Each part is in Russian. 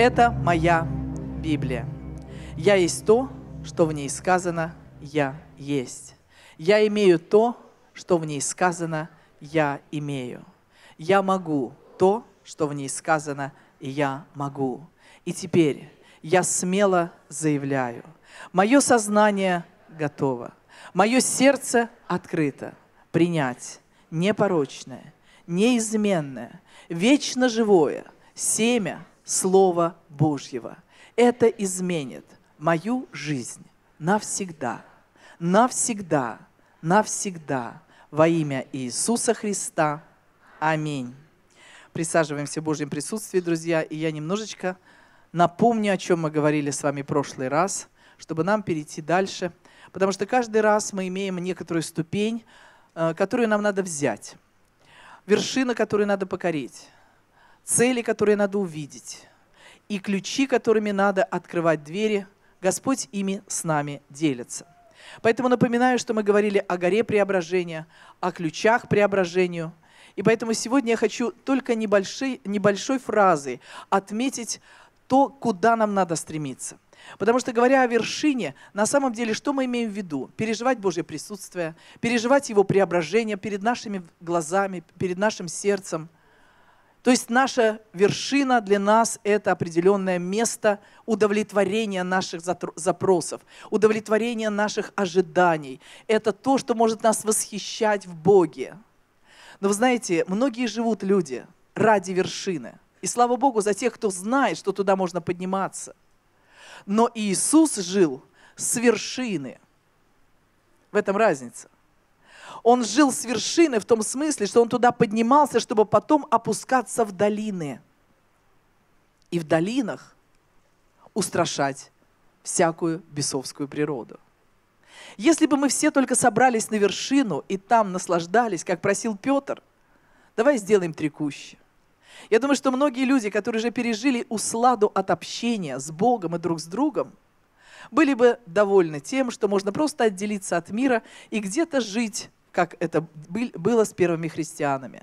Это моя Библия. Я есть то, что в ней сказано, я есть. Я имею то, что в ней сказано, я имею. Я могу то, что в ней сказано, и я могу. И теперь я смело заявляю, мое сознание готово, мое сердце открыто принять непорочное, неизменное, вечно живое семя Слова Божьего. Это изменит мою жизнь навсегда, навсегда, навсегда во имя Иисуса Христа. Аминь. Присаживаемся в Божьем присутствии, друзья, и я немножечко напомню, о чем мы говорили с вами в прошлый раз, чтобы нам перейти дальше, потому что каждый раз мы имеем некоторую ступень, которую нам надо взять, вершины, которые надо покорить, цели, которые надо увидеть, и ключи, которыми надо открывать двери. Господь ими с нами делится. Поэтому напоминаю, что мы говорили о горе преображения, о ключах к преображению. И поэтому сегодня я хочу только небольшой фразой отметить то, куда нам надо стремиться. Потому что, говоря о вершине, на самом деле, что мы имеем в виду? Переживать Божье присутствие, переживать Его преображение перед нашими глазами, перед нашим сердцем. То есть наша вершина для нас – это определенное место удовлетворения наших запросов, удовлетворения наших ожиданий. Это то, что может нас восхищать в Боге. Но вы знаете, многие живут люди ради вершины. И слава Богу за тех, кто знает, что туда можно подниматься. Но Иисус жил с вершины. В этом разница. Он жил с вершины в том смысле, что он туда поднимался, чтобы потом опускаться в долины. И в долинах устрашать всякую бесовскую природу. Если бы мы все только собрались на вершину и там наслаждались, как просил Петр, давай сделаем 3 кущи. Я думаю, что многие люди, которые уже пережили усладу от общения с Богом и друг с другом, были бы довольны тем, что можно просто отделиться от мира и где-то жить, как это было с первыми христианами.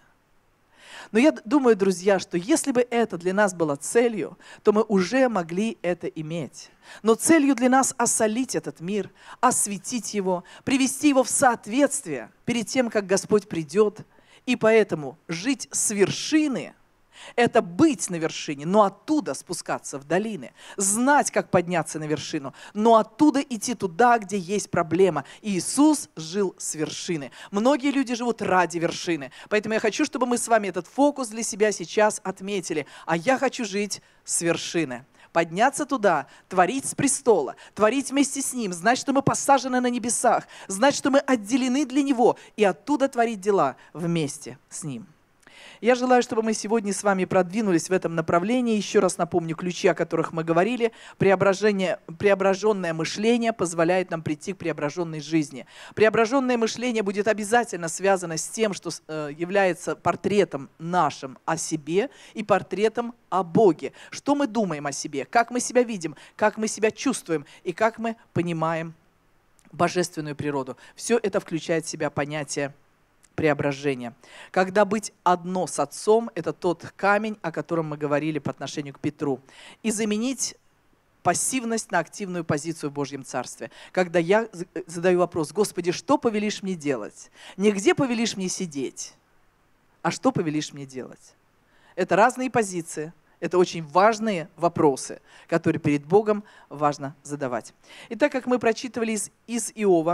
Но я думаю, друзья, что если бы это для нас было целью, то мы уже могли это иметь. Но целью для нас осолить этот мир, осветить его, привести его в соответствие перед тем, как Господь придет. И поэтому жить с вершины – это быть на вершине, но оттуда спускаться в долины. Знать, как подняться на вершину, но оттуда идти туда, где есть проблема. Иисус жил с вершины. Многие люди живут ради вершины. Поэтому я хочу, чтобы мы с вами этот фокус для себя сейчас отметили. А я хочу жить с вершины. Подняться туда, творить с престола, творить вместе с Ним, знать, что мы посажены на небесах, знать, что мы отделены для Него, и оттуда творить дела вместе с Ним. Я желаю, чтобы мы сегодня с вами продвинулись в этом направлении. Еще раз напомню ключи, о которых мы говорили. Преображенное мышление позволяет нам прийти к преображенной жизни. Преображенное мышление будет обязательно связано с тем, что является портретом нашим о себе и портретом о Боге. Что мы думаем о себе, как мы себя видим, как мы себя чувствуем и как мы понимаем божественную природу. Все это включает в себя понятие преображения. Когда быть одно с Отцом – это тот камень, о котором мы говорили по отношению к Петру. И заменить пассивность на активную позицию в Божьем Царстве. Когда я задаю вопрос: Господи, что повелишь мне делать? Не где повелишь мне сидеть, а что повелишь мне делать? Это разные позиции. Это очень важные вопросы, которые перед Богом важно задавать. И так как мы прочитывали из Иова,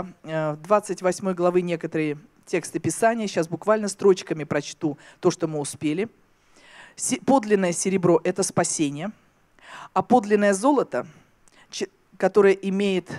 28 главы некоторые тексты Писания, сейчас буквально строчками прочту то, что мы успели. Подлинное серебро – это спасение, а подлинное золото, которое имеет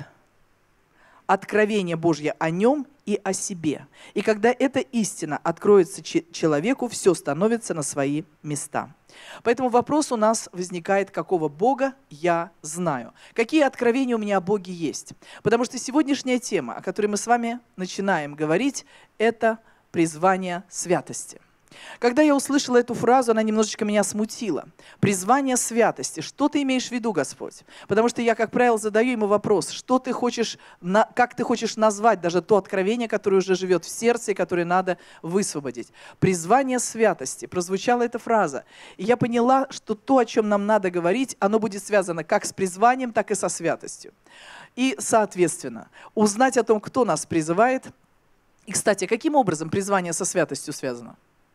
откровение Божье о нем и о себе. И когда эта истина откроется человеку, все становится на свои места. Поэтому вопрос у нас возникает: какого Бога я знаю? Какие откровения у меня о Боге есть? Потому что сегодняшняя тема, о которой мы с вами начинаем говорить, это призвание святости. Когда я услышала эту фразу, она немножечко меня смутила. Призвание святости. Что ты имеешь в виду, Господь? Потому что я, как правило, задаю ему вопрос, что ты хочешь, как ты хочешь назвать даже то откровение, которое уже живет в сердце и которое надо высвободить. Призвание святости. Прозвучала эта фраза. И я поняла, что то, о чем нам надо говорить, оно будет связано как с призванием, так и со святостью. И, соответственно, узнать о том, кто нас призывает. И, кстати, каким образом призвание со святостью связано?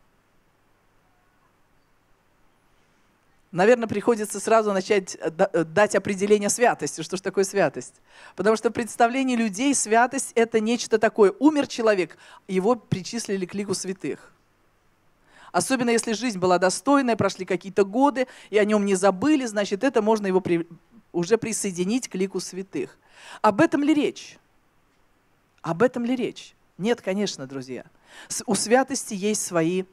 Наверное, приходится сразу начать дать определение святости. Что же такое святость? Потому что в представлении людей святость – это нечто такое. Умер человек, его причислили к лику святых. Особенно если жизнь была достойная, прошли какие-то годы, и о нем не забыли, значит, это можно его уже присоединить к лику святых. Об этом ли речь? Об этом ли речь? Нет, конечно, друзья. У святости есть свои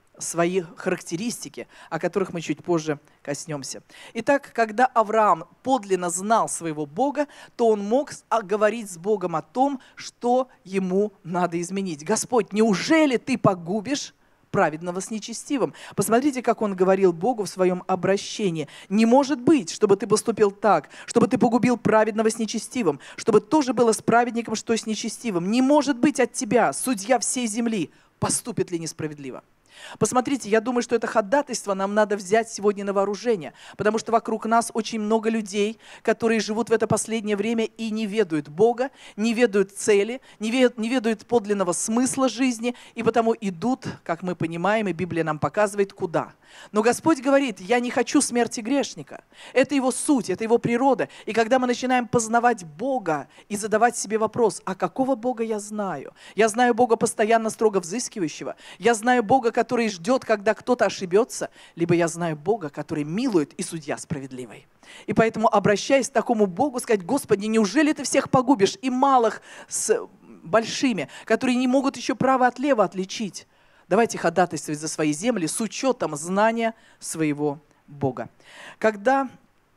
характеристики, о которых мы чуть позже коснемся. Итак, когда Авраам подлинно знал своего Бога, то он мог говорить с Богом о том, что ему надо изменить. Господь, неужели ты погубишь праведного с нечестивым? Посмотрите, как он говорил Богу в своем обращении. Не может быть, чтобы ты поступил так, чтобы ты погубил праведного с нечестивым, чтобы тоже было с праведником, что с нечестивым. Не может быть от тебя, судья всей земли, поступит ли несправедливо. Посмотрите, я думаю, что это ходатайство нам надо взять сегодня на вооружение, потому что вокруг нас очень много людей, которые живут в это последнее время и не ведают Бога, не ведают цели, не ведают подлинного смысла жизни, и потому идут, как мы понимаем, и Библия нам показывает, куда. Но Господь говорит, я не хочу смерти грешника. Это его суть, это его природа. И когда мы начинаем познавать Бога и задавать себе вопрос, а какого Бога я знаю? Я знаю Бога постоянно строго взыскивающего. Я знаю Бога, который ждет, когда кто-то ошибется. Либо я знаю Бога, который милует и судья справедливый. И поэтому, обращаясь к такому Богу, сказать, Господи, неужели ты всех погубишь? И малых с большими, которые не могут еще право от лева отличить. Давайте ходатайствовать за свои земли с учетом знания своего Бога. Когда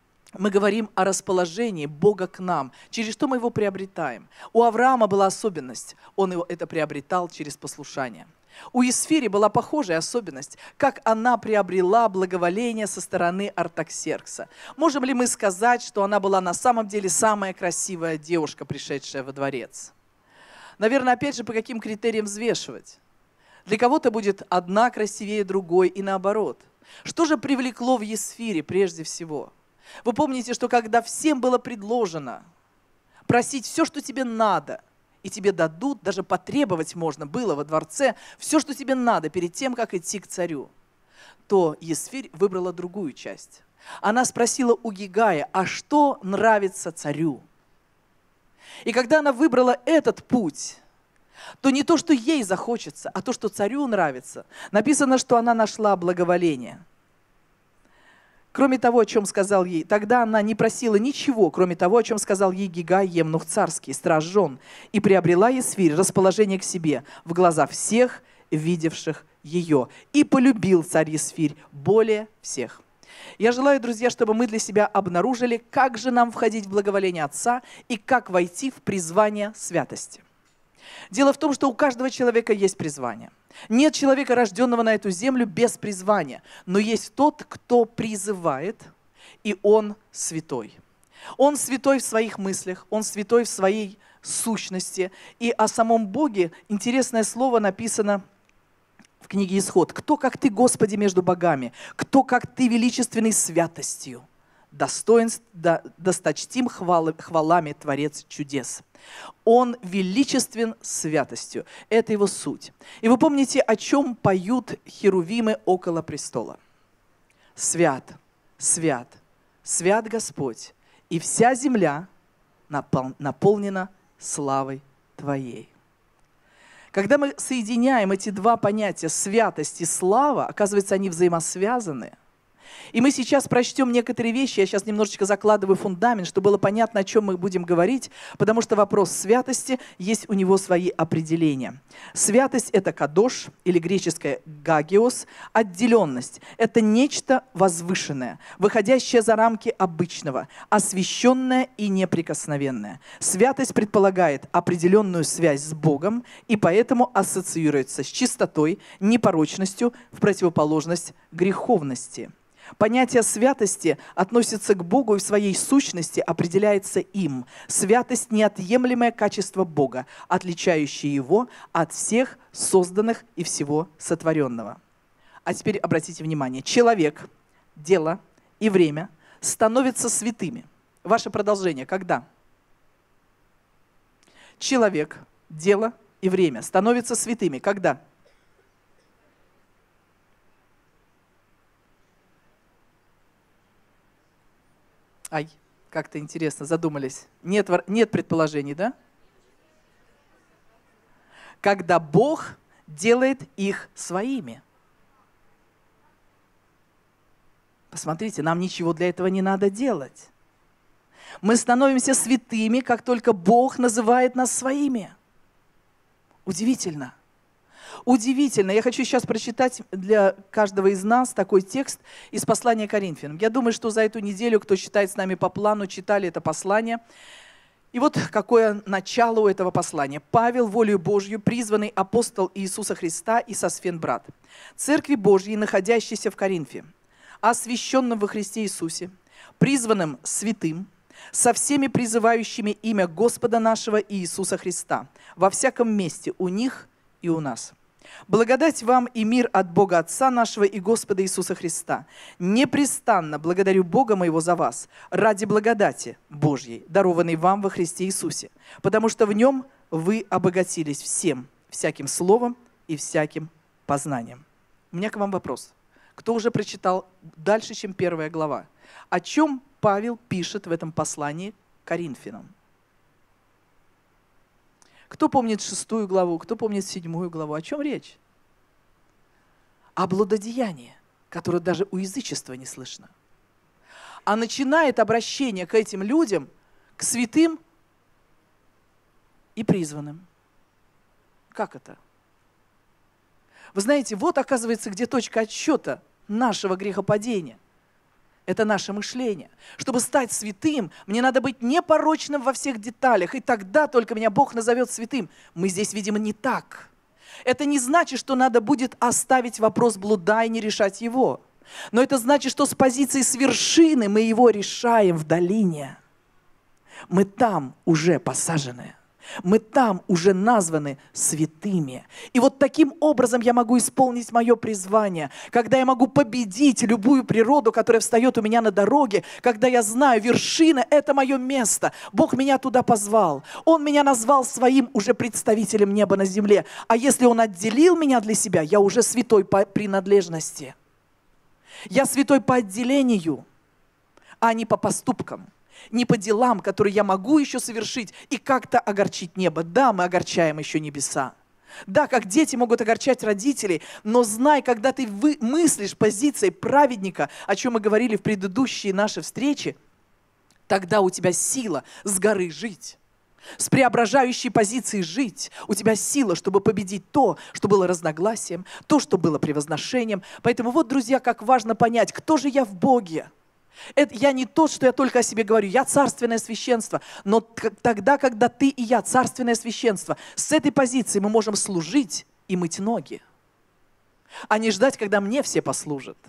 мы говорим о расположении Бога к нам, через что мы его приобретаем? У Авраама была особенность, он это приобретал через послушание. У Есфири была похожая особенность, как она приобрела благоволение со стороны Артаксеркса. Можем ли мы сказать, что она была на самом деле самая красивая девушка, пришедшая во дворец? Наверное, опять же, по каким критериям взвешивать? Для кого-то будет одна красивее другой и наоборот. Что же привлекло в Есфире прежде всего? Вы помните, что когда всем было предложено просить все, что тебе надо, и тебе дадут, даже потребовать можно было во дворце, все, что тебе надо перед тем, как идти к царю, то Есфирь выбрала другую часть. Она спросила у Гигая, а что нравится царю? И когда она выбрала этот путь, то не то, что ей захочется, а то, что царю нравится. Написано, что она нашла благоволение. Кроме того, о чем сказал ей, тогда она не просила ничего, кроме того, о чем сказал ей Гигай, евнух царский, страж жен, и приобрела Есфирь расположение к себе в глаза всех, видевших ее. И полюбил царь Есфирь более всех. Я желаю, друзья, чтобы мы для себя обнаружили, как же нам входить в благоволение Отца и как войти в призвание святости. Дело в том, что у каждого человека есть призвание. Нет человека, рожденного на эту землю, без призвания. Но есть тот, кто призывает, и он святой. Он святой в своих мыслях, он святой в своей сущности. И о самом Боге интересное слово написано в книге Исход. «Кто, как ты, Господи, между богами? Кто, как ты, величественный святостью? Достоин, досточтим хвалами Творец чудес». Он величествен святостью. Это его суть. И вы помните, о чем поют херувимы около престола? Свят, свят, свят Господь, и вся земля наполнена славой Твоей. Когда мы соединяем эти два понятия, святость и слава, оказывается, они взаимосвязаны. И мы сейчас прочтем некоторые вещи, я сейчас немножечко закладываю фундамент, чтобы было понятно, о чем мы будем говорить, потому что вопрос святости, есть у него свои определения. Святость – это кадош, или греческое гагиос, отделенность. Это нечто возвышенное, выходящее за рамки обычного, освященное и неприкосновенное. Святость предполагает определенную связь с Богом и поэтому ассоциируется с чистотой, непорочностью, в противоположность греховности. Понятие святости относится к Богу и в своей сущности определяется им. Святость – неотъемлемое качество Бога, отличающее Его от всех созданных и всего сотворенного. А теперь обратите внимание. Человек, дело и время становятся святыми. Ваше продолжение когда? Человек, дело и время становятся святыми. Когда? Ай, как-то интересно, задумались. Нет предположений, да? Когда Бог делает их своими. Посмотрите, нам ничего для этого не надо делать. Мы становимся святыми, как только Бог называет нас своими. Удивительно. Удивительно. Я хочу сейчас прочитать для каждого из нас такой текст из послания Коринфянам. Я думаю, что за эту неделю, кто читает с нами по плану, читали это послание. И вот какое начало у этого послания. Павел, волею Божью, призванный апостол Иисуса Христа и Сосфен брат, Церкви Божьей, находящейся в Коринфе, освященным во Христе Иисусе, призванным святым, со всеми призывающими имя Господа нашего Иисуса Христа, во всяком месте, у них и у нас. Благодать вам и мир от Бога Отца нашего и Господа Иисуса Христа. Непрестанно благодарю Бога моего за вас, ради благодати Божьей, дарованной вам во Христе Иисусе, потому что в Нем вы обогатились всем, всяким словом и всяким познанием. У меня к вам вопрос. Кто уже прочитал дальше, чем 1 глава? О чем Павел пишет в этом послании Коринфянам? Кто помнит 6 главу, кто помнит 7 главу? О чем речь? О блудодеянии, которое даже у язычества не слышно. А начинает обращение к этим людям, к святым и призванным. Как это? Вы знаете, вот оказывается, где точка отсчета нашего грехопадения. Это наше мышление. Чтобы стать святым, мне надо быть непорочным во всех деталях, и тогда только меня Бог назовет святым. Мы здесь, видимо, не так. Это не значит, что надо будет оставить вопрос блуда и не решать его. Но это значит, что с позиции с вершины мы его решаем в долине. Мы там уже посажены. Мы там уже названы святыми. И вот таким образом я могу исполнить мое призвание, когда я могу победить любую природу, которая встает у меня на дороге, когда я знаю, вершина – это мое место. Бог меня туда позвал. Он меня назвал своим уже представителем неба на земле. А если Он отделил меня для себя, я уже святой по принадлежности. Я святой по отделению, а не по поступкам. Не по делам, которые я могу еще совершить и как-то огорчить небо. Да, мы огорчаем еще небеса. Да, как дети могут огорчать родителей, но знай, когда ты мыслишь позицией праведника, о чем мы говорили в предыдущие наши встречи, тогда у тебя сила с горы жить. С преображающей позиции жить. У тебя сила, чтобы победить то, что было разногласием, то, что было превозношением. Поэтому вот, друзья, как важно понять, кто же я в Боге. Это я не тот, что я только о себе говорю. Я царственное священство. Но тогда, когда ты и я царственное священство, с этой позиции мы можем служить и мыть ноги, а не ждать, когда мне все послужат.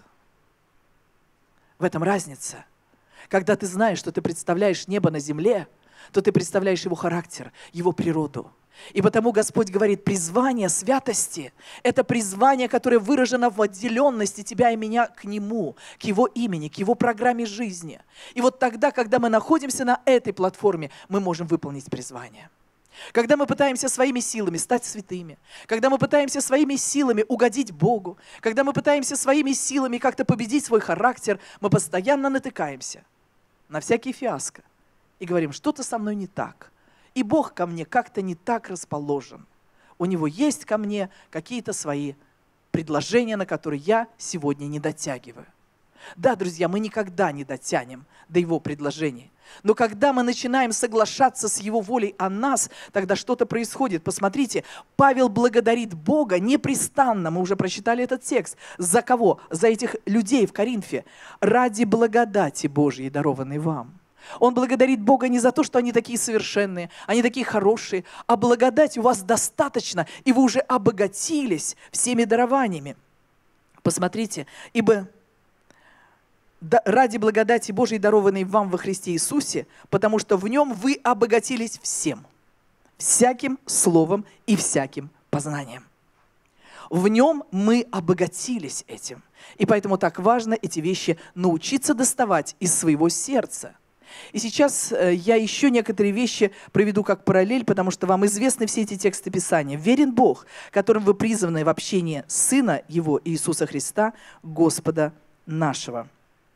В этом разница. Когда ты знаешь, что ты представляешь небо на земле, то ты представляешь его характер, его природу. И потому Господь говорит, призвание святости – это призвание, которое выражено в отделенности тебя и меня к Нему, к Его имени, к Его программе жизни. И вот тогда, когда мы находимся на этой платформе, мы можем выполнить призвание. Когда мы пытаемся своими силами стать святыми, когда мы пытаемся своими силами угодить Богу, когда мы пытаемся своими силами как-то победить свой характер, мы постоянно натыкаемся на всякие фиаско и говорим, что-то со мной не так. И Бог ко мне как-то не так расположен. У Него есть ко мне какие-то свои предложения, на которые я сегодня не дотягиваю. Да, друзья, мы никогда не дотянем до Его предложений. Но когда мы начинаем соглашаться с Его волей о нас, тогда что-то происходит. Посмотрите, Павел благодарит Бога непрестанно, мы уже прочитали этот текст. За кого? За этих людей в Коринфе. Ради благодати Божьей, дарованной вам. Он благодарит Бога не за то, что они такие совершенные, они такие хорошие, а благодать у вас достаточно, и вы уже обогатились всеми дарованиями. Посмотрите, ибо ради благодати Божьей, дарованной вам во Христе Иисусе, потому что в Нем вы обогатились всем, всяким словом и всяким познанием. В Нем мы обогатились этим. И поэтому так важно эти вещи научиться доставать из своего сердца. И сейчас я еще некоторые вещи проведу как параллель, потому что вам известны все эти тексты Писания. «Верен Бог, которым вы призваны в общении Сына Его, Иисуса Христа, Господа нашего».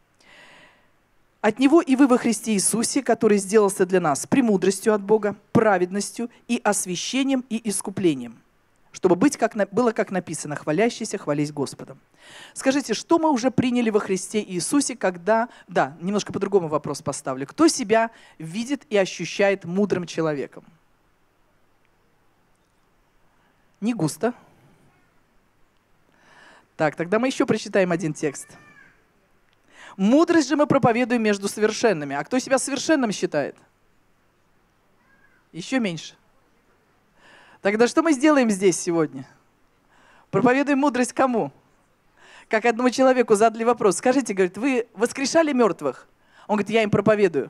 От Него и вы во Христе Иисусе, который сделался для нас премудростью от Бога, праведностью и освящением и искуплением, чтобы было, как написано, хвалящийся, хвались Господом. Скажите, что мы уже приняли во Христе Иисусе, когда... Да, немножко по-другому вопрос поставлю. Кто себя видит и ощущает мудрым человеком? Не густо. Так, тогда мы еще прочитаем один текст. «Мудрость же мы проповедуем между совершенными». А кто себя совершенным считает? Еще меньше. Тогда что мы сделаем здесь сегодня? Проповедуем мудрость кому? Как одному человеку задали вопрос. Скажите, говорит, вы воскрешали мертвых? Он говорит, я им проповедую.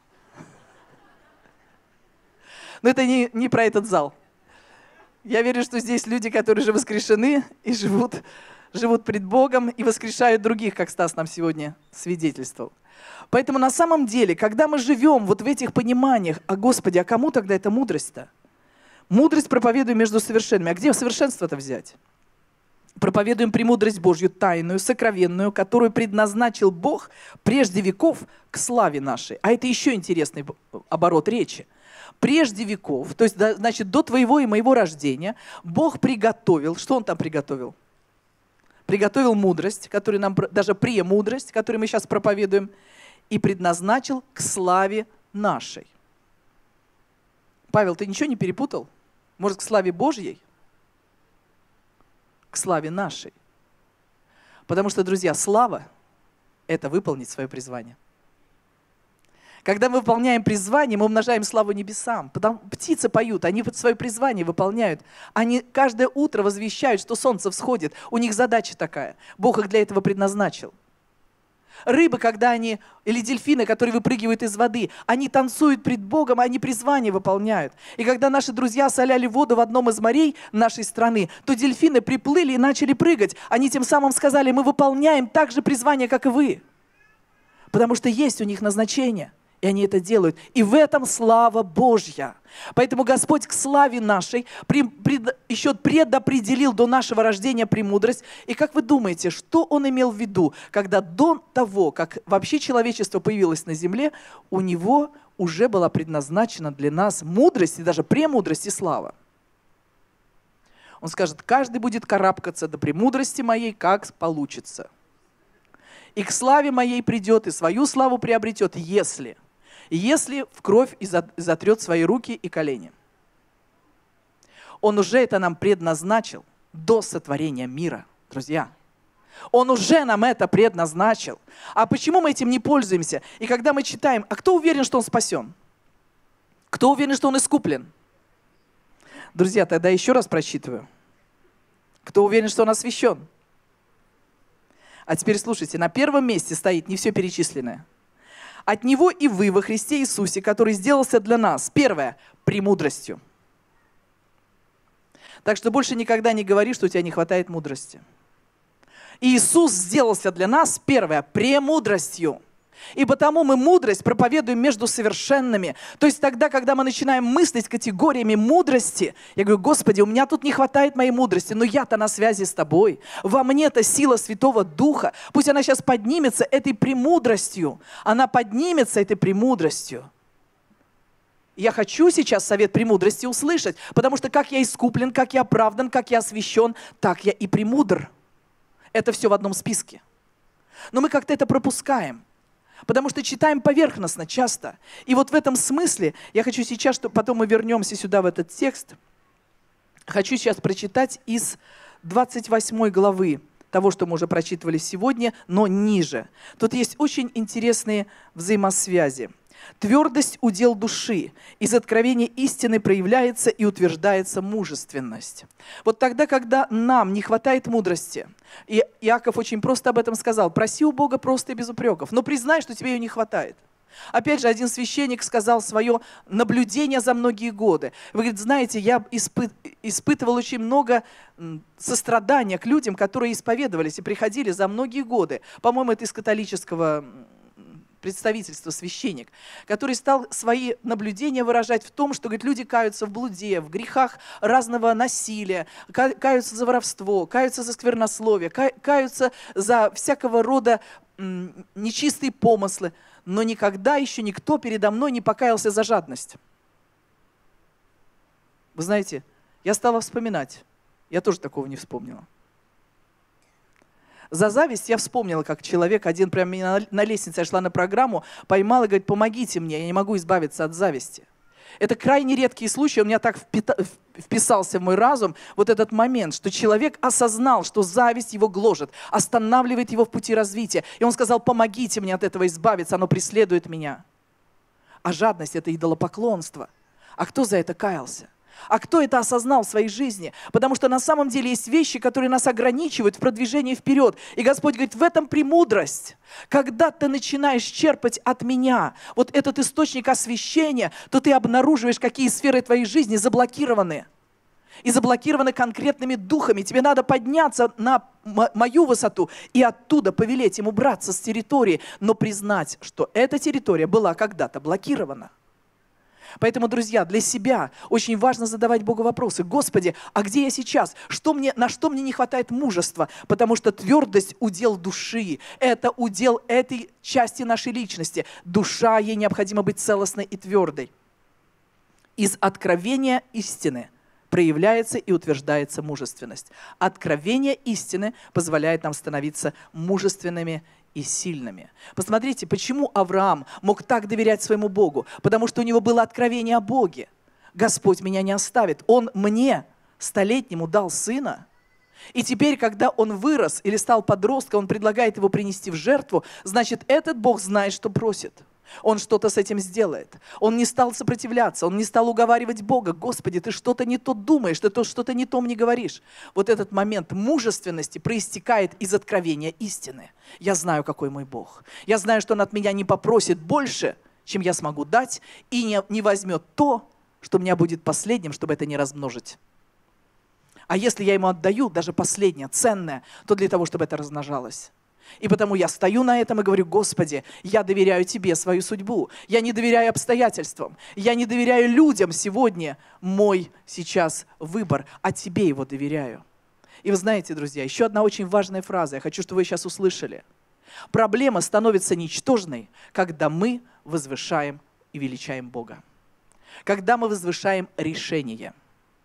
Но это не про этот зал. Я верю, что здесь люди, которые уже воскрешены и живут пред Богом и воскрешают других, как Стас нам сегодня свидетельствовал. Поэтому на самом деле, когда мы живем вот в этих пониманиях, Господи, а кому тогда эта мудрость-то? Мудрость проповедуем между совершенными. А где совершенство-то взять? Проповедуем премудрость Божью, тайную, сокровенную, которую предназначил Бог прежде веков к славе нашей. А это еще интересный оборот речи. Прежде веков, то есть, значит, до твоего и моего рождения, Бог приготовил, что Он там приготовил? Приготовил мудрость, которую нам, даже премудрость, которую мы сейчас проповедуем, и предназначил к славе нашей. Павел, ты ничего не перепутал? Может, к славе Божьей? К славе нашей. Потому что, друзья, слава – это выполнить свое призвание. Когда мы выполняем призвание, мы умножаем славу небесам. Птицы поют, они свое призвание выполняют. Они каждое утро возвещают, что солнце всходит. У них задача такая. Бог их для этого предназначил. Рыбы, или дельфины, которые выпрыгивают из воды, они танцуют пред Богом, они призвание выполняют. И когда наши друзья соляли воду в одном из морей нашей страны, то дельфины приплыли и начали прыгать. Они тем самым сказали, мы выполняем так же призвание, как и вы. Потому что есть у них назначение. И они это делают. И в этом слава Божья. Поэтому Господь к славе нашей еще предопределил до нашего рождения премудрость. И как вы думаете, что Он имел в виду, когда до того, как вообще человечество появилось на земле, у Него уже была предназначена для нас мудрость, и даже премудрость и слава? Он скажет, каждый будет карабкаться до премудрости моей, как получится. И к славе моей придет, и свою славу приобретет, если в кровь затрет свои руки и колени. Он уже это нам предназначил до сотворения мира, друзья. Он уже нам это предназначил. А почему мы этим не пользуемся? И когда мы читаем, а кто уверен, что он спасен? Кто уверен, что он искуплен? Друзья, тогда еще раз прочитываю. Кто уверен, что он освящен? А теперь слушайте, на первом месте стоит не все перечисленное. От Него и вы во Христе Иисусе, который сделался для нас, первое, премудростью. Так что больше никогда не говори, что у тебя не хватает мудрости. Иисус сделался для нас, первое, премудростью. И потому мы мудрость проповедуем между совершенными. То есть тогда, когда мы начинаем мыслить категориями мудрости, я говорю, Господи, у меня тут не хватает моей мудрости, но я-то на связи с Тобой. Во мне-то сила Святого Духа. Пусть она сейчас поднимется этой премудростью. Она поднимется этой премудростью. Я хочу сейчас совет премудрости услышать, потому что как я искуплен, как я оправдан, как я освящен, так я и премудр. Это все в одном списке. Но мы как-то это пропускаем, потому что читаем поверхностно часто. И вот в этом смысле я хочу сейчас, что потом мы вернемся сюда в этот текст, хочу сейчас прочитать из 28 главы того, что мы уже прочитывали сегодня, но ниже. Тут есть очень интересные взаимосвязи. Твердость удел души. Из откровения истины проявляется и утверждается мужественность. Вот тогда, когда нам не хватает мудрости, и Иаков очень просто об этом сказал, проси у Бога просто и без упреков, но признай, что тебе ее не хватает. Опять же, один священник сказал свое наблюдение за многие годы. Вы говорите, знаете, я испытывал очень много сострадания к людям, которые исповедовались и приходили за многие годы. По-моему, это из католического представительства священник, который стал свои наблюдения выражать в том, что, говорит, люди каются в блуде, в грехах разного насилия, каются за воровство, каются за сквернословие, каются за всякого рода нечистые помыслы, но никогда еще никто передо мной не покаялся за жадность. Вы знаете, я стала вспоминать, я тоже такого не вспомнила. За зависть я вспомнила, как человек один прямо меня на лестнице, я шла на программу, поймал и говорит, помогите мне, я не могу избавиться от зависти. Это крайне редкие случаи, у меня так вписался в мой разум вот этот момент, что человек осознал, что зависть его гложет, останавливает его в пути развития. И он сказал, помогите мне от этого избавиться, оно преследует меня. А жадность – это идолопоклонство. А кто за это каялся? А кто это осознал в своей жизни? Потому что на самом деле есть вещи, которые нас ограничивают в продвижении вперед. И Господь говорит, в этом премудрость. Когда ты начинаешь черпать от меня вот этот источник освящения, то ты обнаруживаешь, какие сферы твоей жизни заблокированы. И заблокированы конкретными духами. Тебе надо подняться на мою высоту и оттуда повелеть им убраться с территории, но признать, что эта территория была когда-то блокирована. Поэтому, друзья, для себя очень важно задавать Богу вопросы. Господи, а где я сейчас? На что мне не хватает мужества? Потому что твердость – удел души. Это удел этой части нашей личности. Душа, ей необходимо быть целостной и твердой. Из откровения истины проявляется и утверждается мужественность. Откровение истины позволяет нам становиться мужественными и сильными. Посмотрите, почему Авраам мог так доверять своему Богу? Потому что у него было откровение о Боге. Господь меня не оставит. Он мне, столетнему, дал сына. И теперь, когда он вырос или стал подростком, он предлагает его принести в жертву, значит, этот Бог знает, что просит. Он что-то с этим сделает. Он не стал сопротивляться, он не стал уговаривать Бога. Господи, ты что-то не то думаешь, ты что-то не то мне говоришь. Вот этот момент мужественности проистекает из откровения истины. Я знаю, какой мой Бог. Я знаю, что Он от меня не попросит больше, чем я смогу дать, и не возьмет то, что у меня будет последним, чтобы это не размножить. А если я Ему отдаю даже последнее, ценное, то для того, чтобы это размножалось. И потому я стою на этом и говорю, Господи, я доверяю Тебе свою судьбу. Я не доверяю обстоятельствам. Я не доверяю людям сегодня. Мой сейчас выбор, а Тебе его доверяю. И вы знаете, друзья, еще одна очень важная фраза. Я хочу, чтобы вы сейчас услышали. Проблема становится ничтожной, когда мы возвышаем и величаем Бога. Когда мы возвышаем решение.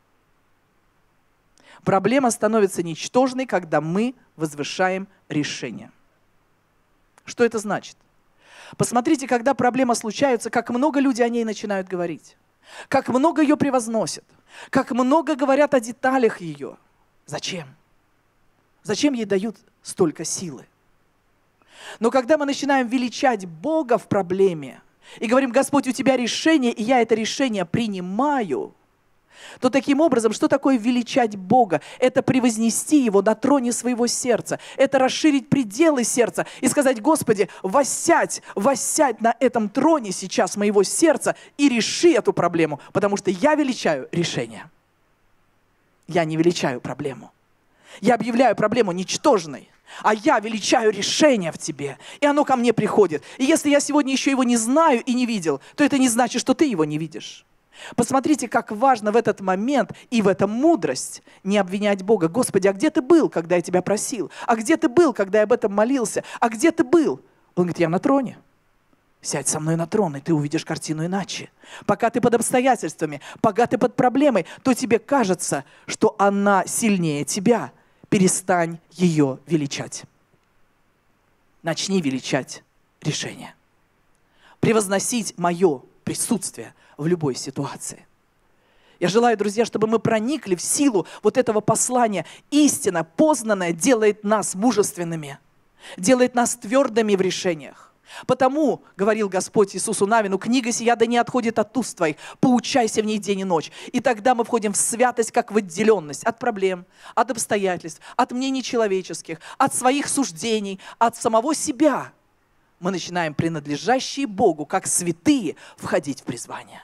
Проблема становится ничтожной, когда мы возвышаем решение. Что это значит? Посмотрите, когда проблема случается, как много людей о ней начинают говорить. Как много ее превозносят. Как много говорят о деталях ее. Зачем? Зачем ей дают столько силы? Но когда мы начинаем величать Бога в проблеме и говорим, Господь, у Тебя решение, и я это решение принимаю, то таким образом, что такое величать Бога? Это превознести Его на троне своего сердца. Это расширить пределы сердца и сказать, Господи, воссядь на этом троне сейчас моего сердца и реши эту проблему, потому что я величаю решение. Я не величаю проблему. Я объявляю проблему ничтожной, а я величаю решение в Тебе, и оно ко мне приходит. И если я сегодня еще его не знаю и не видел, то это не значит, что ты его не видишь. Посмотрите, как важно в этот момент и в этом мудрость не обвинять Бога. Господи, а где ты был, когда я тебя просил? А где ты был, когда я об этом молился? А где ты был? Он говорит, я на троне. Сядь со мной на трон, и ты увидишь картину иначе. Пока ты под обстоятельствами, пока ты под проблемой, то тебе кажется, что она сильнее тебя. Перестань ее величать. начни величать решение. Превозносить мое присутствие в любой ситуации. Я желаю, друзья, чтобы мы проникли в силу вот этого послания. Истина, познанная, делает нас мужественными, делает нас твердыми в решениях. Потому, говорил Господь Иисусу Навину, книга сия да не отходит от уст твоих, поучайся в ней день и ночь. И тогда мы входим в святость, как в отделенность от проблем, от обстоятельств, от мнений человеческих, от своих суждений, от самого себя. Мы начинаем, принадлежащие Богу, как святые, входить в призвание.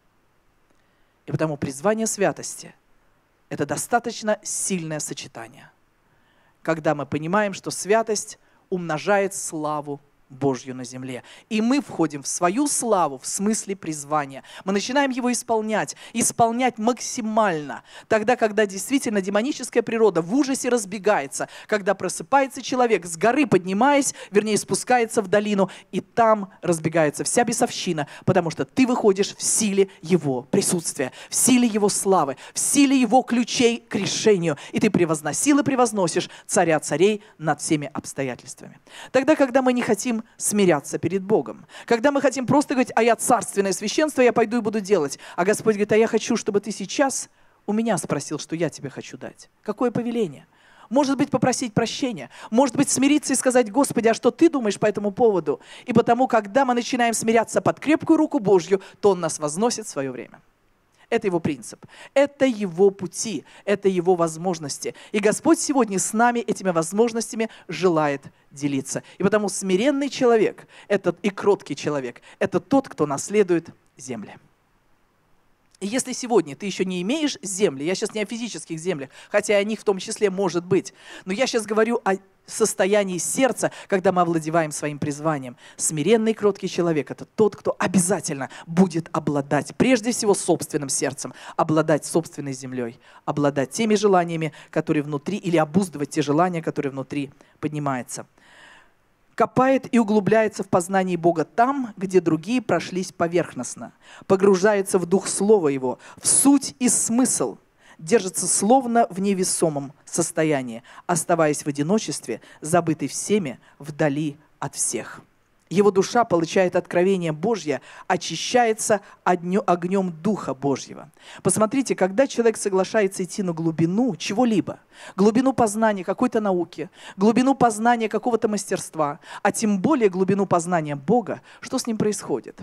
И потому призвание святости – это достаточно сильное сочетание, когда мы понимаем, что святость умножает славу Божью на земле. И мы входим в свою славу в смысле призвания. Мы начинаем его исполнять максимально. Тогда, когда действительно демоническая природа в ужасе разбегается, когда просыпается человек, с горы поднимаясь, вернее, спускается в долину, и там разбегается вся бесовщина, потому что ты выходишь в силе его присутствия, в силе его славы, в силе его ключей к решению. И ты превозносил и превозносишь царя царей над всеми обстоятельствами. Тогда, когда мы не хотим смиряться перед Богом. Когда мы хотим просто говорить, а я царственное священство, я пойду и буду делать. А Господь говорит, а я хочу, чтобы ты сейчас у меня спросил, что я тебе хочу дать. Какое повеление? Может быть, попросить прощения. Может быть, смириться и сказать, Господи, а что ты думаешь по этому поводу? И потому, когда мы начинаем смиряться под крепкую руку Божью, то Он нас возносит в свое время. Это Его принцип, это Его пути, это Его возможности. И Господь сегодня с нами этими возможностями желает делиться. И потому смиренный человек и кроткий человек – это тот, кто наследует земли. И если сегодня ты еще не имеешь земли, я сейчас не о физических землях, хотя о них в том числе может быть, но я сейчас говорю о состоянии сердца, когда мы овладеваем своим призванием. Смиренный, кроткий человек – это тот, кто обязательно будет обладать, прежде всего, собственным сердцем, обладать собственной землей, обладать теми желаниями, которые внутри, или обуздывать те желания, которые внутри поднимаются. Копает и углубляется в познании Бога там, где другие прошлись поверхностно. Погружается в дух Слова Его, в суть и смысл. Держится словно в невесомом состоянии, оставаясь в одиночестве, забытый всеми, вдали от всех. Его душа получает откровение Божье, очищается огнем Духа Божьего. Посмотрите, когда человек соглашается идти на глубину чего-либо, глубину познания какой-то науки, глубину познания какого-то мастерства, а тем более глубину познания Бога, что с ним происходит?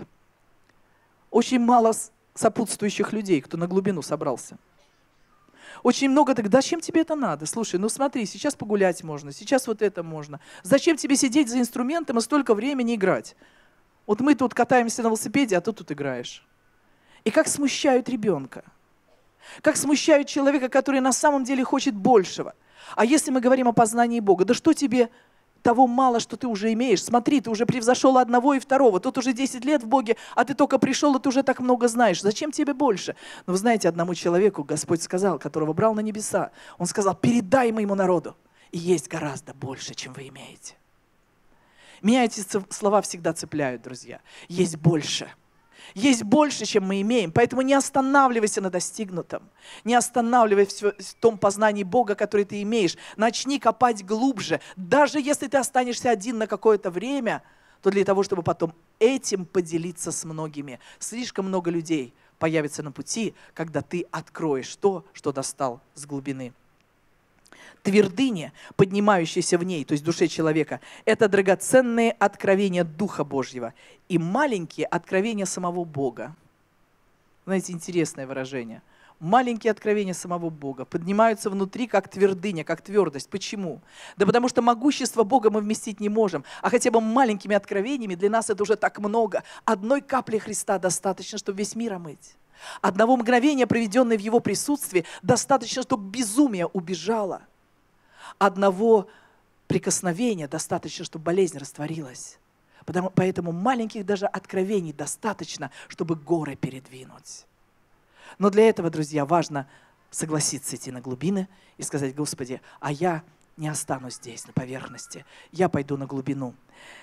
Очень мало сопутствующих людей, кто на глубину собрался. Очень много так, зачем тебе это надо? Слушай, ну смотри, сейчас погулять можно, сейчас вот это можно. Зачем тебе сидеть за инструментом и столько времени играть? Вот мы тут катаемся на велосипеде, а ты тут играешь. И как смущают ребенка. Как смущают человека, который на самом деле хочет большего. А если мы говорим о познании Бога, да что тебе того мало, что ты уже имеешь? Смотри, ты уже превзошел одного и второго. Тут уже 10 лет в Боге, а ты только пришел, и ты уже так много знаешь. Зачем тебе больше? Но вы знаете, одному человеку Господь сказал, которого брал на небеса, Он сказал, передай моему народу. И есть гораздо больше, чем вы имеете. Меня эти слова всегда цепляют, друзья. Есть больше. Есть больше, чем мы имеем. Поэтому не останавливайся на достигнутом. Не останавливайся в том познании Бога, который ты имеешь. Начни копать глубже. Даже если ты останешься один на какое-то время, то для того, чтобы потом этим поделиться с многими. Слишком много людей появится на пути, когда ты откроешь то, что достал с глубины. Твердыня, поднимающаяся в ней, то есть в душе человека, это драгоценные откровения Духа Божьего и маленькие откровения самого Бога. Знаете, интересное выражение. Маленькие откровения самого Бога поднимаются внутри, как твердыня, как твердость. Почему? Да потому что могущество Бога мы вместить не можем, а хотя бы маленькими откровениями для нас это уже так много. Одной капли Христа достаточно, чтобы весь мир омыть. Одного мгновения, проведенное в Его присутствии, достаточно, чтобы безумие убежало. Одного прикосновения достаточно, чтобы болезнь растворилась. Поэтому маленьких даже откровений достаточно, чтобы горы передвинуть. Но для этого, друзья, важно согласиться идти на глубины и сказать, Господи, а я не останусь здесь, на поверхности. Я пойду на глубину.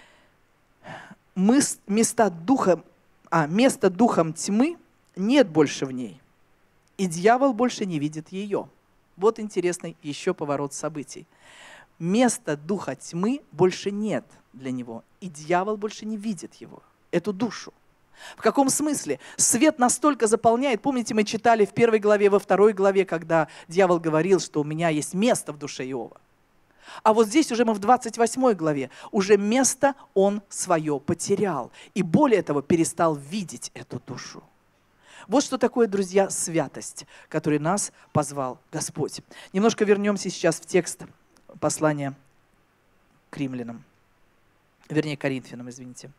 Место духом тьмы нет больше в ней, и дьявол больше не видит ее. Вот интересный еще поворот событий. места духа тьмы больше нет для него, и дьявол больше не видит его, эту душу. В каком смысле? Свет настолько заполняет. Помните, мы читали в 1 главе, во 2 главе, когда дьявол говорил, что у меня есть место в душе Иова. А вот здесь уже мы в 28 главе. Уже место он свое потерял. И более того, перестал видеть эту душу. Вот что такое, друзья, святость, которой нас позвал Господь. Немножко вернемся сейчас в текст послания к римлянам. Вернее, Коринфянам, извините.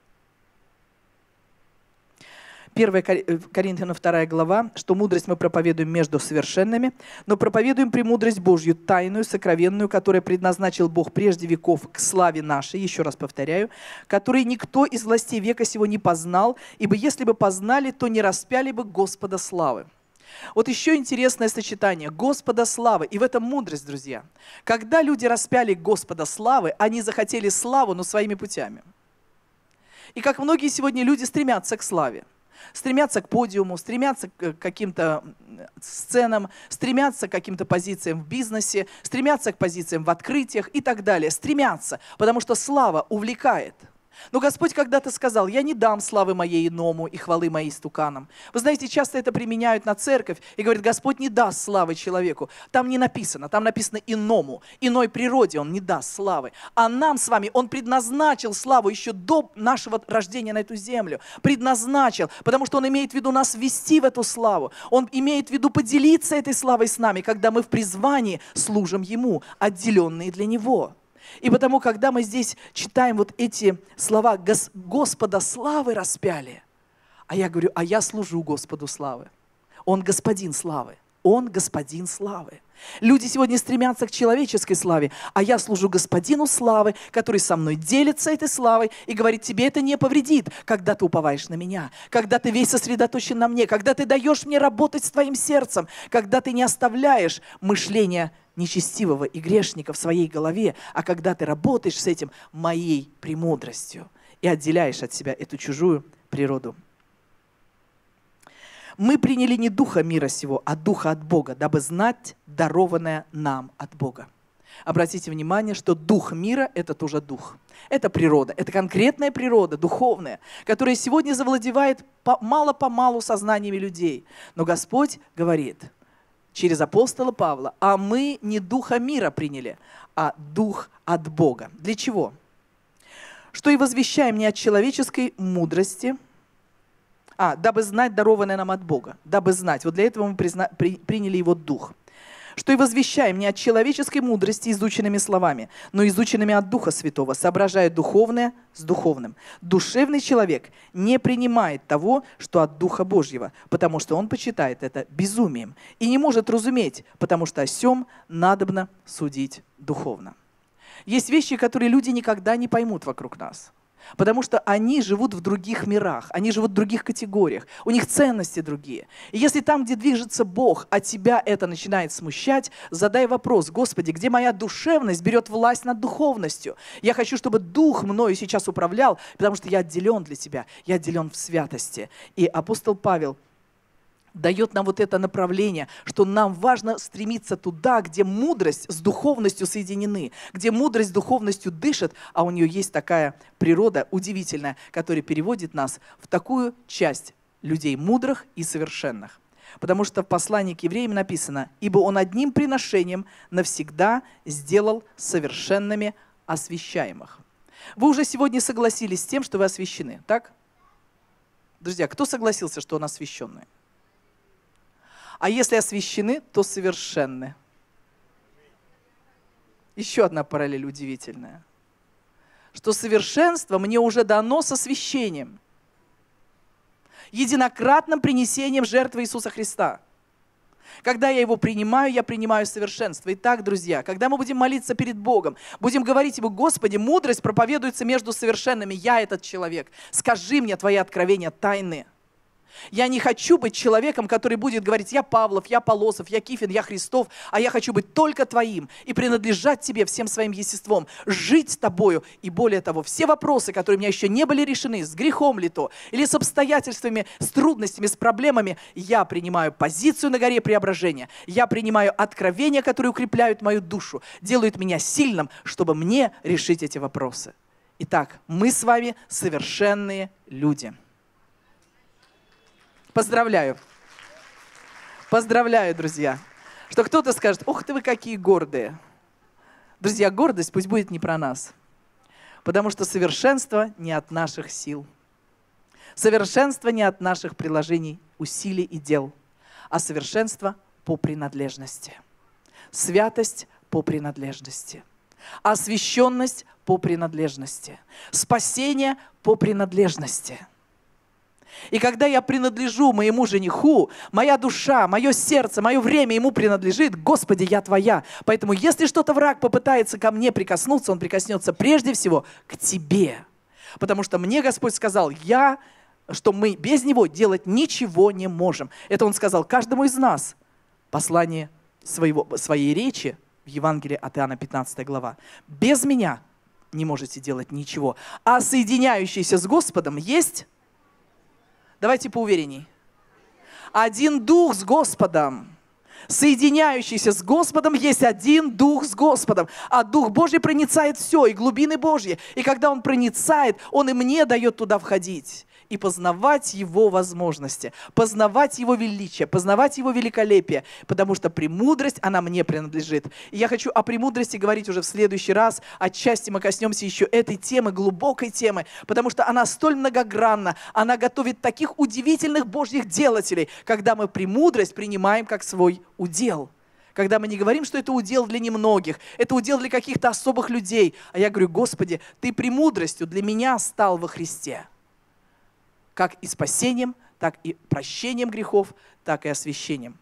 1 Коринфянам 2 глава, что мудрость мы проповедуем между совершенными, но проповедуем премудрость Божью, тайную, сокровенную, которую предназначил Бог прежде веков к славе нашей, еще раз повторяю, которой никто из властей века сего не познал, ибо если бы познали, то не распяли бы Господа славы. Вот еще интересное сочетание Господа славы, и в этом мудрость, друзья. Когда люди распяли Господа славы, они захотели славу, но своими путями. И как многие сегодня люди стремятся к славе. Стремятся к подиуму, стремятся к каким-то сценам, стремятся к каким-то позициям в бизнесе, стремятся к позициям в открытиях и так далее. Стремятся, потому что слава увлекает. Но Господь когда-то сказал: «Я не дам славы моей иному и хвалы моей стуканам». Вы знаете, часто это применяют на церковь и говорят: Господь не даст славы человеку. Там не написано, там написано иному, иной природе Он не даст славы. А нам с вами Он предназначил славу еще до нашего рождения на эту землю. Предназначил, потому что Он имеет в виду нас ввести в эту славу. Он имеет в виду поделиться этой славой с нами, когда мы в призвании служим Ему, отделенные для Него. И потому, когда мы здесь читаем вот эти слова «Господа славы распяли», а я говорю: а я служу Господу славы. Он господин славы. Он господин славы. Люди сегодня стремятся к человеческой славе, а я служу Господину славы, который со мной делится этой славой и говорит: тебе это не повредит, когда ты уповаешь на меня, когда ты весь сосредоточен на мне, когда ты даешь мне работать с твоим сердцем, когда ты не оставляешь мышления нечестивого и грешника в своей голове, а когда ты работаешь с этим моей премудростью и отделяешь от себя эту чужую природу. Мы приняли не духа мира сего, а духа от Бога, дабы знать дарованное нам от Бога. Обратите внимание, что дух мира – это тоже дух. Это природа, это конкретная природа, духовная, которая сегодня завладевает мало-помалу сознаниями людей. Но Господь говорит через апостола Павла: а мы не духа мира приняли, а дух от Бога. Для чего? Что и возвещаем не от человеческой мудрости, дабы знать дарованное нам от Бога. Дабы знать. Вот для этого мы приняли Его дух. Что и возвещаем не от человеческой мудрости изученными словами, но изученными от Духа Святого, соображая духовное с духовным. Душевный человек не принимает того, что от Духа Божьего, потому что он почитает это безумием и не может разуметь, потому что о сем надобно судить духовно. Есть вещи, которые люди никогда не поймут вокруг нас. Потому что они живут в других мирах, они живут в других категориях, у них ценности другие. И если там, где движется Бог, а тебя это начинает смущать, задай вопрос: Господи, где моя душевность берет власть над духовностью? Я хочу, чтобы Дух мною сейчас управлял, потому что я отделен для Тебя, я отделен в святости. И апостол Павел дает нам вот это направление, что нам важно стремиться туда, где мудрость с духовностью соединены, где мудрость с духовностью дышит, а у нее есть такая природа удивительная, которая переводит нас в такую часть людей мудрых и совершенных. Потому что в послании к евреям написано: «Ибо Он одним приношением навсегда сделал совершенными освящаемых». Вы уже сегодня согласились с тем, что вы освящены, так? Друзья, кто согласился, что он освященный? А если освящены, то совершенны. Еще одна параллель удивительная. Что совершенство мне уже дано с освящением. Единократным принесением жертвы Иисуса Христа. Когда я Его принимаю, я принимаю совершенство. Итак, друзья, когда мы будем молиться перед Богом, будем говорить Ему: Господи, мудрость проповедуется между совершенными. Я этот человек. Скажи мне Твои откровения тайны. Я не хочу быть человеком, который будет говорить: я Павлов, я Полосов, я Кифин, я Христов, а я хочу быть только Твоим и принадлежать Тебе всем своим естеством, жить с Тобою. И более того, все вопросы, которые у меня еще не были решены, с грехом ли то, или с обстоятельствами, с трудностями, с проблемами, я принимаю позицию на горе преображения, я принимаю откровения, которые укрепляют мою душу, делают меня сильным, чтобы мне решить эти вопросы. Итак, мы с вами совершенные люди. Поздравляю. Поздравляю, друзья. Что кто-то скажет: ух ты, вы какие гордые. Друзья, гордость пусть будет не про нас. Потому что совершенство не от наших сил. Совершенство не от наших приложений, усилий и дел. А совершенство по принадлежности. Святость по принадлежности. Освященность по принадлежности. Спасение по принадлежности. И когда я принадлежу моему жениху, моя душа, мое сердце, мое время ему принадлежит, Господи, я Твоя. Поэтому если что-то враг попытается ко мне прикоснуться, он прикоснется прежде всего к Тебе. Потому что мне Господь сказал, что мы без Него делать ничего не можем. Это Он сказал каждому из нас. Послание своей речи в Евангелии от Иоанна, 15 глава. Без Меня не можете делать ничего. А соединяющийся с Господом есть... Давайте поуверенней. Один дух с Господом. Соединяющийся с Господом есть один дух с Господом. А Дух Божий проницает все, и глубины Божьи. И когда Он проницает, Он и мне дает туда входить. И познавать Его возможности, познавать Его величие, познавать Его великолепие. Потому что премудрость, она мне принадлежит. И я хочу о премудрости говорить уже в следующий раз. Отчасти мы коснемся еще этой темы, глубокой темы. Потому что она столь многогранна. Она готовит таких удивительных Божьих делателей, когда мы премудрость принимаем как свой удел. Когда мы не говорим, что это удел для немногих, это удел для каких-то особых людей. А я говорю: Господи, Ты премудростью для меня стал во Христе. Как и спасением, так и прощением грехов, так и освящением.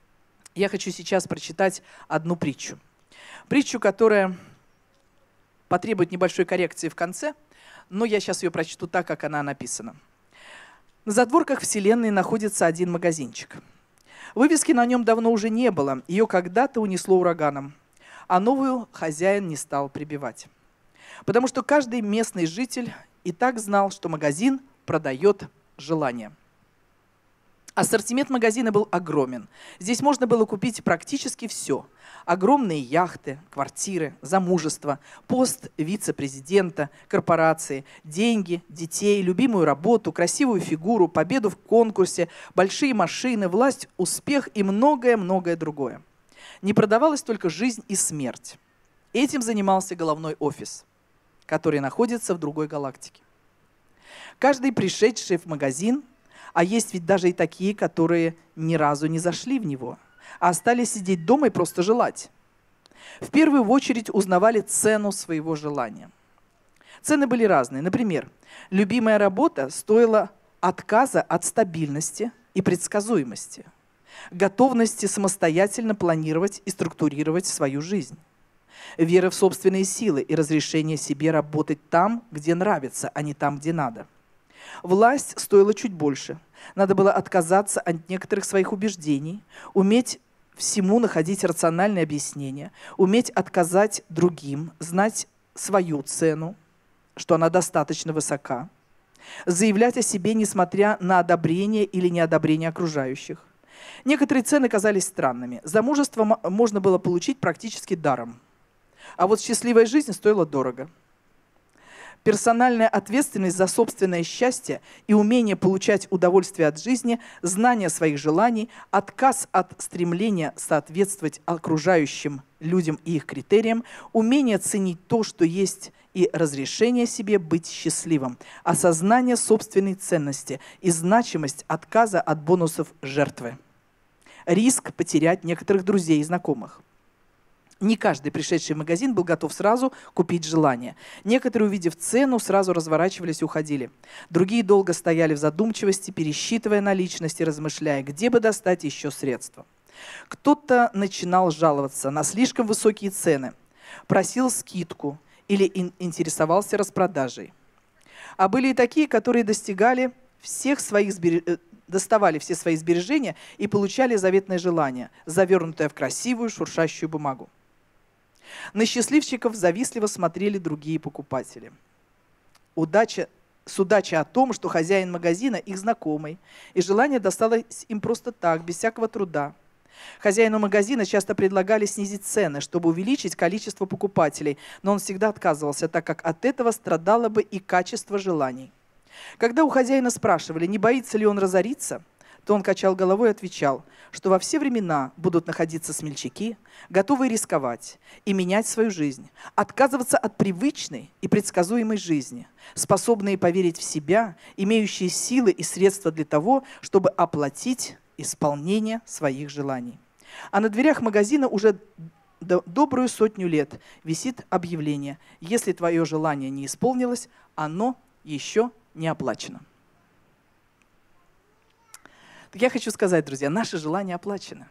Я хочу сейчас прочитать одну притчу. Притчу, которая потребует небольшой коррекции в конце, но я сейчас ее прочту так, как она написана. На задворках Вселенной находится один магазинчик. Вывески на нем давно уже не было, ее когда-то унесло ураганом, а новую хозяин не стал прибивать. Потому что каждый местный житель и так знал, что магазин продает желание. Ассортимент магазина был огромен. Здесь можно было купить практически все. Огромные яхты, квартиры, замужество, пост вице-президента, корпорации, деньги, детей, любимую работу, красивую фигуру, победу в конкурсе, большие машины, власть, успех и многое-многое другое. Не продавалась только жизнь и смерть. Этим занимался головной офис, который находится в другой галактике. Каждый пришедший в магазин, а есть ведь даже и такие, которые ни разу не зашли в него, а остались сидеть дома и просто желать, в первую очередь узнавали цену своего желания. Цены были разные. Например, любимая работа стоила отказа от стабильности и предсказуемости, готовности самостоятельно планировать и структурировать свою жизнь, веры в собственные силы и разрешения себе работать там, где нравится, а не там, где надо. Власть стоила чуть больше. Надо было отказаться от некоторых своих убеждений, уметь всему находить рациональное объяснение, уметь отказать другим, знать свою цену, что она достаточно высока, заявлять о себе, несмотря на одобрение или неодобрение окружающих. Некоторые цены казались странными. Замужество можно было получить практически даром, а вот счастливая жизнь стоила дорого. Персональная ответственность за собственное счастье и умение получать удовольствие от жизни, знание своих желаний, отказ от стремления соответствовать окружающим людям и их критериям, умение ценить то, что есть, и разрешение себе быть счастливым, осознание собственной ценности и значимость отказа от бонусов жертвы, риск потерять некоторых друзей и знакомых. Не каждый, пришедший в магазин, был готов сразу купить желание. Некоторые, увидев цену, сразу разворачивались и уходили. Другие долго стояли в задумчивости, пересчитывая наличность и размышляя, где бы достать еще средства. Кто-то начинал жаловаться на слишком высокие цены, просил скидку или интересовался распродажей. А были и такие, которые достигали всех своих доставали все свои сбережения и получали заветное желание, завернутое в красивую шуршащую бумагу. На счастливчиков завистливо смотрели другие покупатели. С удачей о том, что хозяин магазина их знакомый, и желание досталось им просто так, без всякого труда. Хозяину магазина часто предлагали снизить цены, чтобы увеличить количество покупателей, но он всегда отказывался, так как от этого страдало бы и качество желаний. Когда у хозяина спрашивали, не боится ли он разориться, то он качал головой и отвечал, что во все времена будут находиться смельчаки, готовые рисковать и менять свою жизнь, отказываться от привычной и предсказуемой жизни, способные поверить в себя, имеющие силы и средства для того, чтобы оплатить исполнение своих желаний. А на дверях магазина уже добрую 100 лет висит объявление: если твое желание не исполнилось, оно еще не оплачено. Так я хочу сказать, друзья, наше желание оплачено.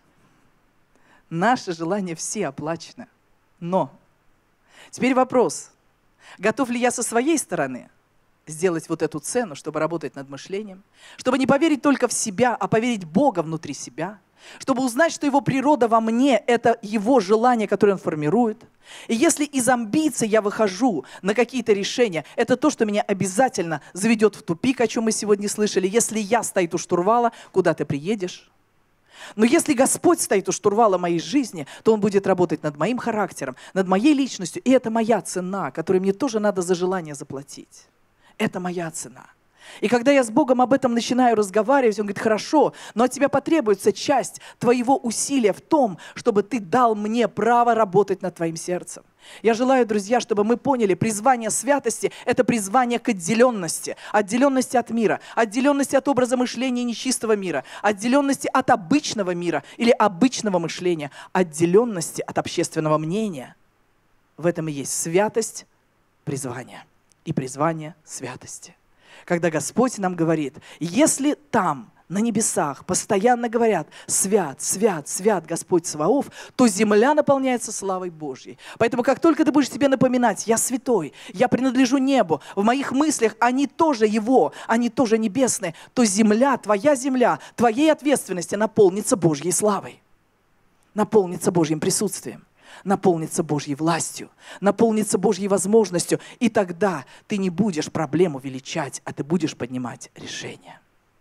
Наше желание все оплачено. Но теперь вопрос: готов ли я со своей стороны сделать вот эту цену, чтобы работать над мышлением, чтобы не поверить только в себя, а поверить в Бога внутри себя, чтобы узнать, что Его природа во мне – это Его желание, которое Он формирует. И если из амбиций я выхожу на какие-то решения, это то, что меня обязательно заведет в тупик, о чем мы сегодня слышали. Если я стою у штурвала, куда ты приедешь? Но если Господь стоит у штурвала моей жизни, то Он будет работать над моим характером, над моей личностью. И это моя цена, которую мне тоже надо за желание заплатить. Это моя цена. И когда я с Богом об этом начинаю разговаривать, Он говорит: хорошо, но от тебя потребуется часть твоего усилия в том, чтобы ты дал мне право работать над твоим сердцем. Я желаю, друзья, чтобы мы поняли, призвание святости – это призвание к отделенности. Отделенности от мира, отделенности от образа мышления нечистого мира, отделенности от обычного мира или обычного мышления, отделенности от общественного мнения. В этом и есть святость призвания и призвание святости. Когда Господь нам говорит: если там, на небесах, постоянно говорят: свят, свят, свят Господь Саваоф, то земля наполняется славой Божьей. Поэтому как только ты будешь себе напоминать: я святой, я принадлежу небу, в моих мыслях они тоже Его, они тоже небесные, то земля, твоей ответственности наполнится Божьей славой, наполнится Божьим присутствием, наполнится Божьей властью, наполнится Божьей возможностью. И тогда ты не будешь проблему величать, а ты будешь поднимать решение.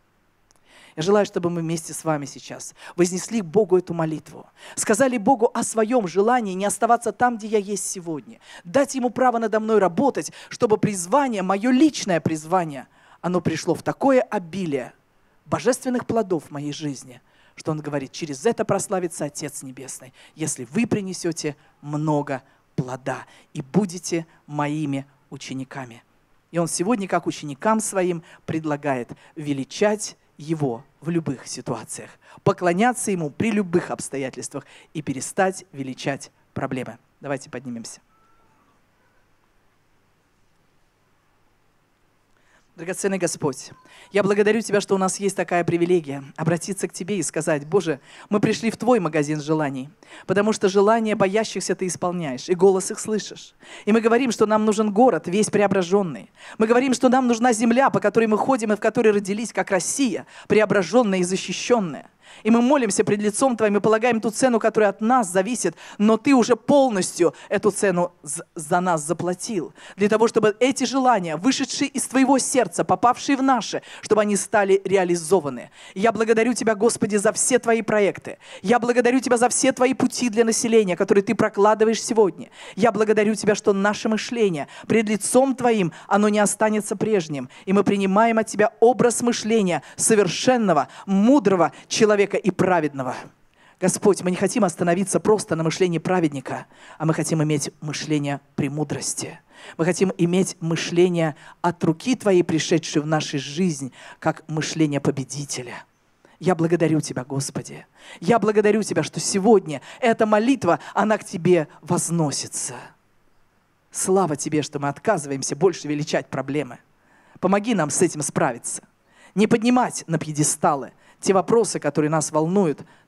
Я желаю, чтобы мы вместе с вами сейчас вознесли к Богу эту молитву. Сказали Богу о своем желании не оставаться там, где я есть сегодня. Дать Ему право надо мной работать, чтобы призвание, мое личное призвание, оно пришло в такое обилие божественных плодов в моей жизни, что Он говорит: через это прославится Отец Небесный, если вы принесете много плода и будете моими учениками. И Он сегодня, как ученикам своим, предлагает величать Его в любых ситуациях, поклоняться Ему при любых обстоятельствах и перестать величать проблемы. Давайте поднимемся. Драгоценный Господь, я благодарю Тебя, что у нас есть такая привилегия обратиться к Тебе и сказать: Боже, мы пришли в Твой магазин желаний, потому что желания боящихся Ты исполняешь, и голос их слышишь. И мы говорим, что нам нужен город весь преображенный. Мы говорим, что нам нужна земля, по которой мы ходим и в которой родились, как Россия, преображенная и защищенная. И мы молимся пред лицом Твоим, мы полагаем ту цену, которая от нас зависит, но Ты уже полностью эту цену за нас заплатил. Для того, чтобы эти желания, вышедшие из Твоего сердца, попавшие в наше, чтобы они стали реализованы. Я благодарю Тебя, Господи, за все Твои проекты. Я благодарю Тебя за все Твои пути для населения, которые Ты прокладываешь сегодня. Я благодарю Тебя, что наше мышление пред лицом Твоим, оно не останется прежним. И мы принимаем от Тебя образ мышления совершенного, мудрого человека и праведного. Господь, мы не хотим остановиться просто на мышлении праведника, а мы хотим иметь мышление премудрости. Мы хотим иметь мышление от руки Твоей, пришедшей в нашу жизнь, как мышление победителя. Я благодарю Тебя, Господи. Я благодарю Тебя, что сегодня эта молитва, она к Тебе возносится. Слава Тебе, что мы отказываемся больше величать проблемы. Помоги нам с этим справиться. Не поднимать на пьедесталы те вопросы, которые нас волнуют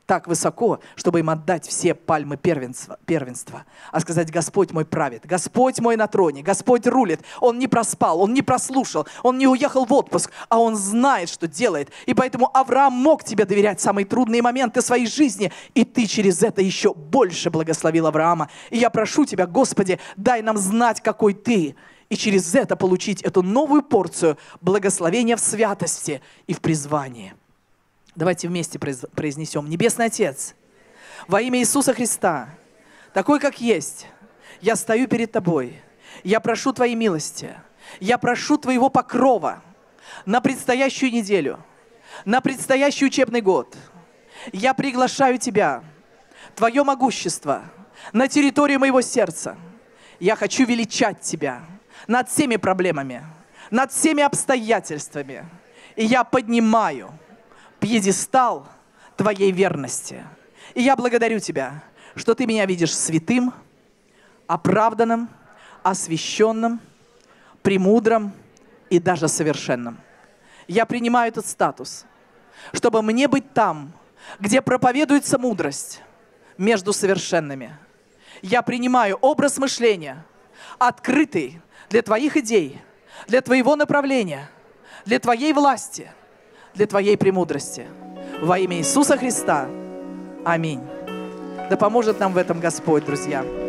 так высоко, чтобы им отдать все пальмы первенства. А сказать: Господь мой правит, Господь мой на троне, Господь рулит. Он не проспал, Он не прослушал, Он не уехал в отпуск, а Он знает, что делает. И поэтому Авраам мог тебе доверять самые трудные моменты своей жизни, и ты через это еще больше благословил Авраама. И я прошу тебя, Господи, дай нам знать, какой Ты, и через это получить эту новую порцию благословения в святости и в призвании. Давайте вместе произнесем: Небесный Отец, во имя Иисуса Христа, такой, как есть, я стою перед Тобой. Я прошу Твоей милости, я прошу Твоего покрова на предстоящую неделю, на предстоящий учебный год. Я приглашаю Тебя, Твое могущество на территорию моего сердца. Я хочу величать Тебя над всеми проблемами, над всеми обстоятельствами. И я поднимаю пьедестал Твоей верности. И я благодарю Тебя, что Ты меня видишь святым, оправданным, освященным, премудрым и даже совершенным. Я принимаю этот статус, чтобы мне быть там, где проповедуется мудрость между совершенными. Я принимаю образ мышления, открытый для Твоих идей, для Твоего направления, для Твоей власти, для Твоей премудрости. Во имя Иисуса Христа. Аминь. Да поможет нам в этом Господь, друзья.